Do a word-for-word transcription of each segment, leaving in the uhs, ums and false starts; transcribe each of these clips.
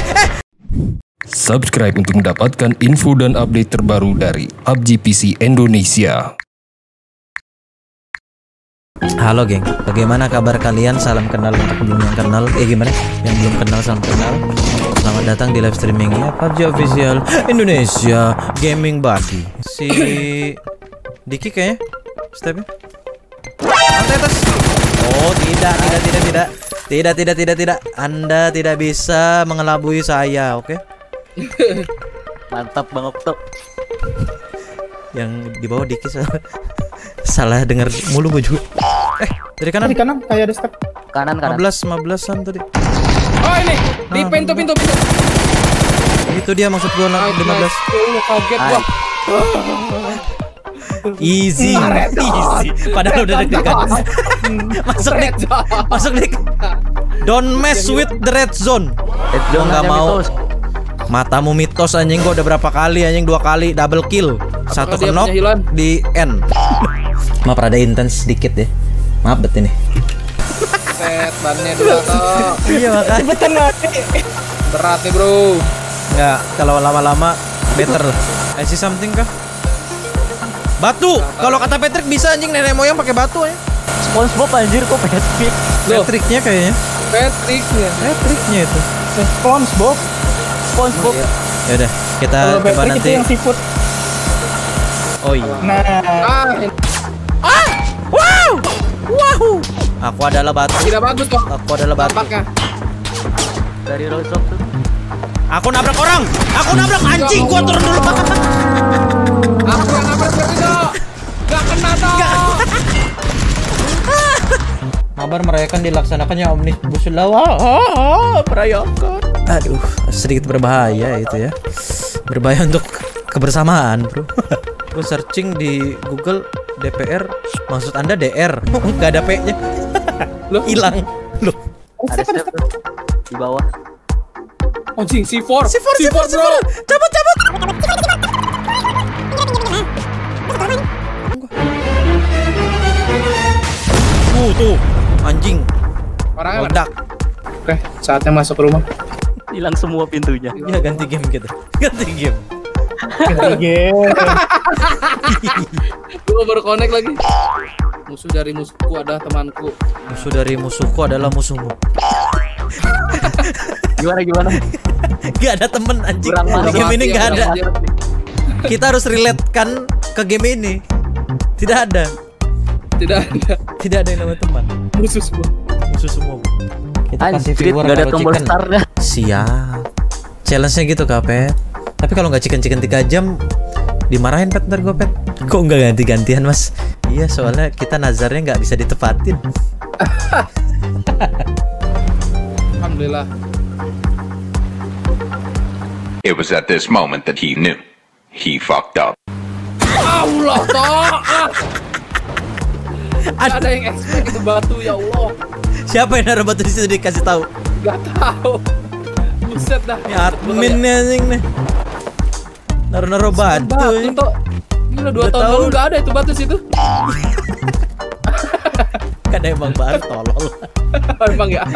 Subscribe untuk mendapatkan info dan update terbaru dari P U B G P C Indonesia. Halo geng, bagaimana kabar kalian? Salam kenal untuk belum yang kenal. Eh gimana? Yang belum kenal salam kenal. Selamat datang di live streamingnya P U B G Official Indonesia Gaming Buddy. Si Diki kayaknya stepnya. Lantai atas. Oh tidak, tidak, tidak, tidak, tidak, tidak, tidak, tidak. Anda tidak bisa mengelabui saya, oke? Okay? Mantap Bang Okto. Yang di bawah Diki salah, salah dengar mulu gue juga. Eh, dari kanan. Di kanan kayak ada step. Kanan kanan. lima belas lima belasan tadi. Oh ini di Nah, pintu pintu pintu. Itu dia maksud gua lima belas. Lu kaget gua. Easy. Easy. Padahal udah deg-degan. Masuk dik. Masuk dik. Don't mess with the red zone. Red Gua zone nggak aja mau. mitos. Matamu mitos anjing, gua udah berapa kali anjing, dua kali double kill. Satu dia knock punya hilan? di end. Maaf rada intens sedikit ya. Maaf bet ini. Set bannya dulu toh. Iya makanya. Betul mati. Berat nih, Bro. Enggak, kalau lama-lama better. I see something kah? Batu. Kalau kata Patrick bisa anjing, nenek moyang pakai batu ya. SpongeBob anjir kok Patrick. Loh. Patricknya kayaknya. Patricknya. Patricknya itu. SpongeBob. SpongeBob. Ya udah, kita Kalau coba Patrick itu nanti. yang seafood. Oh iya. Nah, Ah! Wow! Wow! Aku adalah batu. tidak bagus kok. Aku adalah batu. Tampaknya. Dari Rozok tuh. Aku nabrak orang. Aku nabrak anjing. Gua turun dulu. Aku yang nabrak itu. Gak kena toh. Mabar merayakan dilaksanakannya Omnibus Law. Merayakan. Aduh, sedikit berbahaya itu ya. Berbahaya untuk kebersamaan, Bro. Gue searching di Google D P R, maksud Anda D R. Gak ada P-nya. Loh, hilang. Loh. Ada step tuh di bawah. Anjing C four. C four, C four, C four. Cabut, cabut. Tuh, tuh. Anjing. Orangnya mana? Meledak. Oke, saatnya masuk rumah. Hilang semua pintunya. Ya ganti game kita. Ganti game. Game. Gua baru connect lagi. Musuh dari musuhku adalah temanku. Musuh dari musuhku adalah musuhmu. Gimana gimana? Gak ada temen anjing. Kurang Di masuk. game ini gak ada. Mati, mati. Kita harus relate kan ke game ini. Tidak ada. Tidak ada Tidak ada yang namanya teman. musuh semua. Musuh semua. Kita kasih Anjir, viewer gak ada taruh tombol chicken. start dah. Siap. Challenge-nya gitu kak Pet. Tapi kalau nggak chicken-chicken tiga jam dimarahin Pet ntar gue Pet. Kok nggak ganti-gantian Mas? Iya soalnya kita nazarnya nggak bisa ditepatin. Alhamdulillah. It was at this moment that he knew. He fucked up. Allah toh. Ah. Ada Ada yang expect itu batu ya Allah. siapa yang naruh batu di situ dikasih tahu? Gak tahu. Buset dah. Ya adminnya anjing nih. Naruh-naruh batu. Batu anjing. toh. Gila dua Udah tahun tahu. lalu gak ada itu batu situ. Kan emang baru tolol. Emang ya.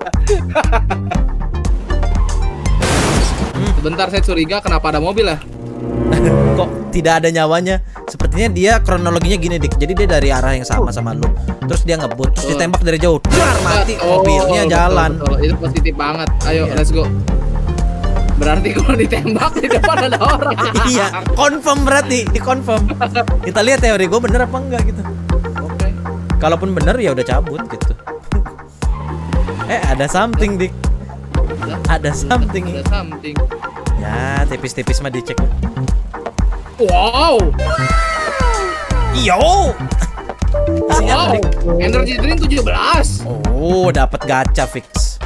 Sebentar saya curiga kenapa ada mobil ya? Kok tidak ada nyawanya? Sepertinya dia kronologinya gini dik. Jadi dia dari arah yang sama sama lu. Terus dia ngebut, terus Betul. ditembak dari jauh. Dar, mati Oh, mobilnya betul, jalan. betul. Itu positif banget. Ayo Iya. let's go. Berarti kalau ditembak di depan ada orang. Iya, confirm berarti, di confirm. Kita lihat teori gue bener apa enggak gitu. Oke. Kalaupun bener ya udah cabut gitu. Eh ada something dik. Ada something. Ada something. Ya tipis-tipis mah dicek. Wow. Yo. Isinya apa, Wow. Dik? Energy drink tujuh belas. Oh dapat gacha fix.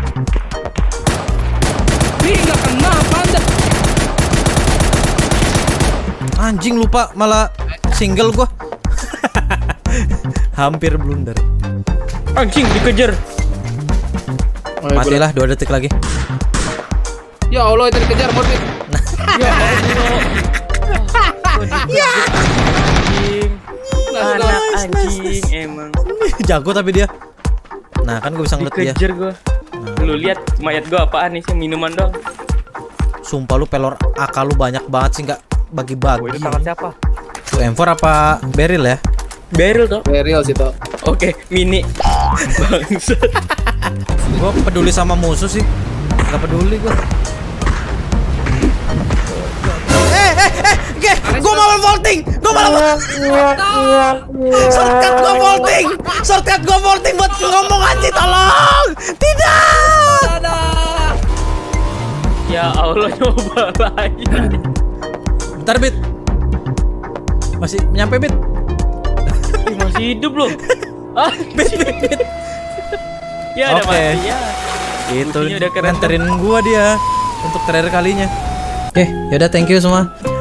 Nih nggak kena apa anda? Anjing lupa malah single gua. Hampir blunder. Anjing dikejar. Matilah dua detik lagi. Ya Allah itu dikejar Morty. Ya Allah. Ya. Anjing. Nah, Anak nah. anjing emang. Jago tapi dia. Nah kan gue bisa ngeliat dia. Dikejar gua. Nah, Lu lihat mayat gua apaan nih sih, minuman dong. Sumpah lu pelor akal lu banyak banget sih, nggak bagi-bagi. Oh, itu tangan siapa? Tuh M empat apa Beryl ya? Beryl toh. Beryl sih toh. Oke, mini. Bangsat. Gua peduli sama musuh sih. Gak peduli gua. Eh eh eh, ge, gua mau vaulting. Gua malah shortcut gua vaulting. Shortcut gua vaulting buat ngomong aja, tolong. Tidak. Ya Allah, coba lagi. Bentar, Bit. Masih nyampe, Bit. Ih, masih hidup loh. Ah, Bit, Bit, Bit. ya ada Oke. mati ya. Itu Buktinya udah keren. nganterin gua dia untuk terakhir kalinya. Oke, yaudah thank you semua.